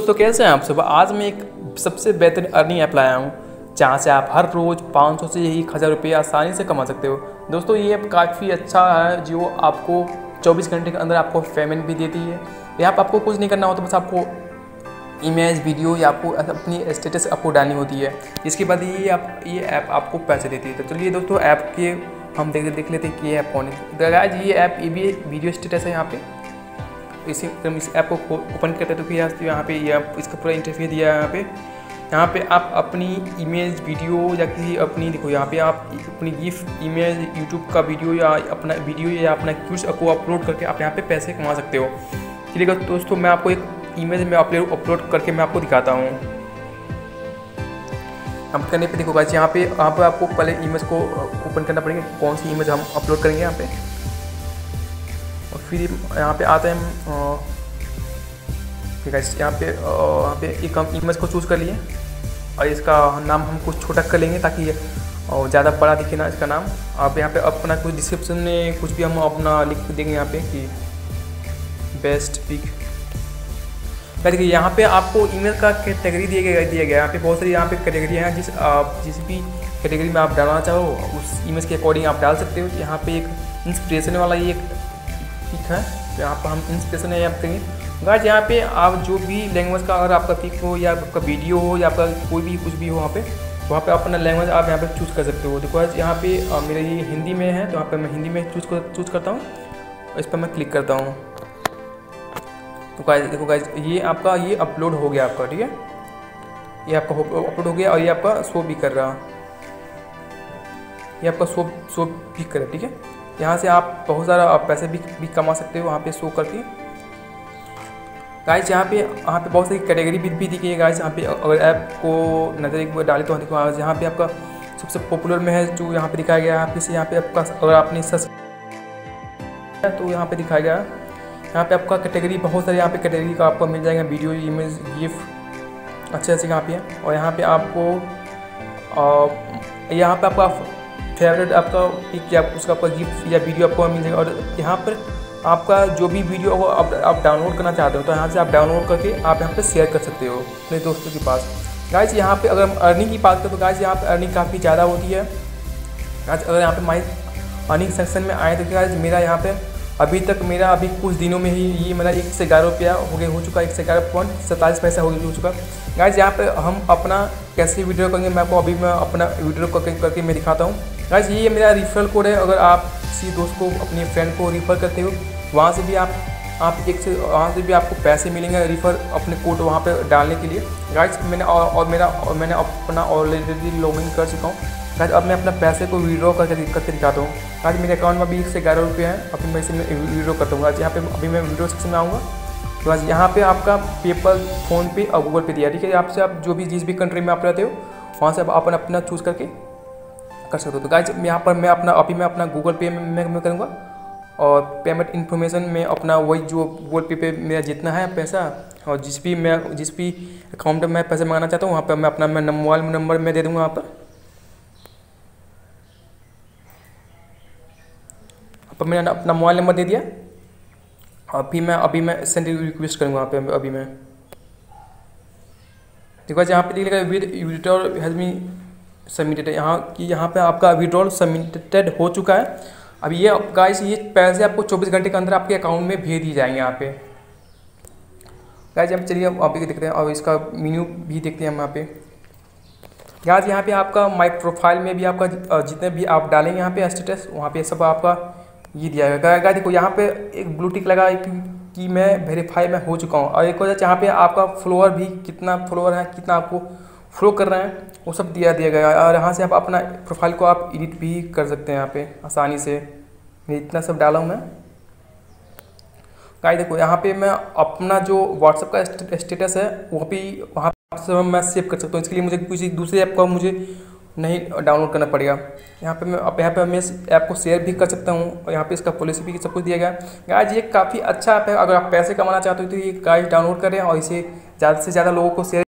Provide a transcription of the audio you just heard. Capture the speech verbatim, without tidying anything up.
दोस्तों कैसे हैं आप सब। आज मैं एक सबसे बेहतरीन अर्निंग ऐप लाया हूँ जहाँ से आप हर रोज़ पाँच सौ से एक हज़ार रुपये आसानी से कमा सकते हो। दोस्तों ये ऐप काफ़ी अच्छा है जो आपको चौबीस घंटे के अंदर आपको पेमेंट भी देती है। यहाँ पर आपको कुछ नहीं करना होता, बस आपको इमेज वीडियो या आपको अपनी स्टेटस आपको डालनी होती है। इसके बाद ये आप ये ऐप आपको पैसे देती है। तो चलिए दोस्तों ऐप के हम देख देख लेते हैं कि ये ऐप कौन है। गाइस ये ऐप ये भी वीडियो स्टेटस है। यहाँ पे इसी हम इस ऐप को ओपन करते हैं तो फिर तो यहाँ पे ये इसका पूरा इंटरफेस दिया है। यहाँ पे यहाँ पे आप अपनी इमेज वीडियो या किसी अपनी देखो यहाँ पे आप अपनी गिफ्ट इमेज यूट्यूब का वीडियो या अपना वीडियो या अपना कुछ को अपलोड करके आप यहाँ पे पैसे कमा सकते हो। चलिए दोस्तों मैं आपको एक इमेज में अपलोड अपलोड करके मैं आपको दिखाता हूँ। हम करने पे देखो गाइस यहाँ पे यहाँ पे आपको पहले इमेज को ओपन करना पड़ेगा, कौन सी इमेज हम अपलोड करेंगे यहाँ पे। और फिर यहाँ पे आते हैं ठीक है, यहाँ पे यहाँ पे एक हम इमेज को चूज़ कर लिए और इसका नाम हम कुछ छोटा कर लेंगे ताकि और ज़्यादा बड़ा दिखे ना इसका नाम। आप यहाँ पे अपना कुछ डिस्क्रिप्शन में कुछ भी हम अपना लिख देंगे यहाँ पे कि बेस्ट पिक। देखिए यहाँ पे आपको ईमेल का कैटेगरी दिया गया दिया गया यहाँ पे बहुत सारी यहाँ पे कैटेगरी हैं। जिस आप जिस भी कैटेगरी में आप डालना चाहो उस इमेज के अकॉर्डिंग आप डाल सकते हो। यहाँ पे एक इंस्पिरेशन वाला ये एक पिक है, तो यहाँ पर हम इंस्पिरेशन यहाँ करेंगे। गाइस यहाँ पे आप जो भी लैंग्वेज का अगर आपका पिक हो या आपका वीडियो हो या आपका कोई भी कुछ भी हो वहाँ पे वहाँ पे अपना लैंग्वेज आप यहाँ पे चूज़ कर सकते हो। देखो यहाँ पे मेरा ये हिंदी में है तो यहाँ पे मैं हिंदी में चूज़ कर चूज़ करता हूँ। इस पर मैं क्लिक करता हूँ तो गाइस देखो गाइस ये आपका ये अपलोड हो गया आपका, ठीक है, ये आपका अपलोड हो गया और ये आपका शो भी कर रहा, ये आपका शो शो भी कर रहा, ठीक है। यहाँ से आप बहुत सारा आप पैसे भी, भी कमा सकते हो वहाँ पे शो करके। गाइस यहाँ पे यहाँ पे बहुत सारी कैटेगरी भी, भी दिखी है गाइस। यहाँ पे अगर ऐप को नज़र एक बार डाले तो देखो यहाँ पे आपका सबसे पॉपुलर में है जो यहाँ पे दिखाया गया है। यहाँ पे यहाँ पे आपका अगर आपने सर्च तो यहाँ पे दिखाया गया है। यहाँ पे आपका कैटेगरी बहुत सारे यहाँ पे कैटेगरी का आपको मिल जाएगा, वीडियो इमेज गिफ्ट अच्छे अच्छे यहाँ पे हैं। और यहाँ पे आपको यहाँ पे आपका फेवरेट आपका पिक या उसका आपका गिफ्ट या वीडियो आपको मिल जाएगा। और यहाँ पर आपका जो भी वीडियो को आप, आप डाउनलोड करना चाहते हो तो यहाँ से आप डाउनलोड करके आप यहाँ पे शेयर कर सकते हो अपने दोस्तों के पास। गाइस यहाँ पे अगर हम अर्निंग की बात करें तो गाइस यहाँ पे अर्निंग काफ़ी ज़्यादा होती है। गाइस अगर यहाँ पे माई अर्निंग सेक्शन में आए तो गाइस मेरा यहाँ पे अभी तक मेरा अभी कुछ दिनों में ही ये मेरा एक से ग्यारह रुपया हो गया हो चुका है, एक से ग्यारह पॉइंट सैंतालीस पैसा हो गया हो चुका। गाइस यहाँ पे हम अपना कैसे वीडियो करेंगे मैं आपको अभी मैं अपना वीडियो करके करके मैं दिखाता हूँ। गाइस ये मेरा रिफरल कोड है, अगर आप किसी दोस्त को अपने फ्रेंड को रिफ़र करते हो वहाँ से भी आप आप एक से वहाँ से भी आपको पैसे मिलेंगे रिफ़र अपने कोड वहाँ पे डालने के लिए। गाइस मैंने और, और मेरा और मैंने अपना ऑलरेडी लॉगिन कर चुका हूँ। गाइस अब मैं अपना पैसे को विड्रॉ करके करके दिखाता हूँ। आज मेरे अकाउंट में अभी एक से ग्यारह रुपये हैं, अभी मैं इसे विड्रॉ करता हूँ। आज यहाँ पे अभी मैं विड्रॉ सेक्शन में आऊँगा तो आज यहाँ पे आपका पेपल, फ़ोनपे और गूगल पे दिया, ठीक है। आपसे आप जो भी जिस भी कंट्री में आप रहते हो वहाँ से आप अपन अपना चूज़ करके कर सकते हो। तो गाइस यहाँ पर मैं अपना अभी मैं अपना गूगल पे में मैं करूँगा और पेमेंट इन्फॉर्मेशन में अपना वही जो गूगल पे पे मेरा जितना है पैसा और जिस भी मैं जिस भी अकाउंट में मैं पैसे मंगाना चाहता हूँ वहाँ पर मैं अपना मैं मोबाइल नंबर मैं दे दूँगा वहाँ पर। अब मैंने अपना मोबाइल नंबर दे दिया। अभी मैं अभी मैं सेंड रिक्वेस्ट करूँगा वहाँ पे। अभी मैं देखो यहाँ पे लिखा with withdrawal has been submitted, यहाँ कि यहाँ पे आपका विड्रॉल सबमिटेड हो चुका है। अब ये गाइस ये पैसे आपको चौबीस घंटे के अंदर आपके अकाउंट में भेज दिए जाएंगे। यहाँ पे गाइस हम चलिए अभी देखते हैं और इसका मेन्यू भी देखते हैं हम यहाँ पे। गाइस यहाँ पे आपका माई प्रोफाइल में भी आपका जितने भी आप डालेंगे यहाँ पे स्टेटस वहाँ पे सब आपका ये दिया गया। गाइस देखो यहाँ पे एक ब्लू टिक लगा कि मैं वेरीफाई में हो चुका हूँ और एक वजह यहाँ पे आपका फॉलोअर भी कितना फॉलोअर है कितना आपको फ्लो कर रहे हैं वो सब दिया दिया गया है। और यहाँ से आप अपना प्रोफाइल को आप एडिट भी कर सकते हैं यहाँ पे आसानी से। मैं इतना सब डाला हूँ मैं। गाइस देखो यहाँ पे मैं अपना जो व्हाट्सएप का स्टेटस है वो भी वहाँ से मैं सेव कर सकता हूँ। इसके लिए मुझे किसी दूसरे ऐप का मुझे नहीं डाउनलोड करना पड़ेगा। यहाँ पे मैं अब यहाँ पे मैं इस ऐप को शेयर भी कर सकता हूँ और यहाँ पे इसका पॉलिसी भी सब कुछ दिया गया है। गाइस ये काफ़ी अच्छा ऐप है, अगर आप पैसे कमाना चाहते हो तो ये गाइस डाउनलोड करें और इसे ज़्यादा से ज़्यादा लोगों को शेयर